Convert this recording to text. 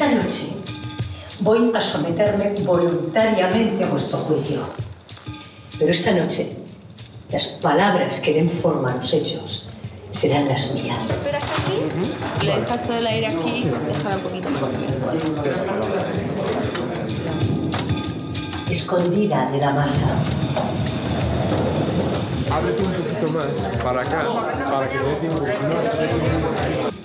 Esta noche voy a someterme voluntariamente a vuestro juicio. Pero esta noche, las palabras que den forma a los hechos serán las mías. ¿Esperas aquí? Le dejas todo el aire aquí, déjala un poquito más en el cuadro. Escondida de la masa. Ábrete un poquito más para acá, para que dé tiempo.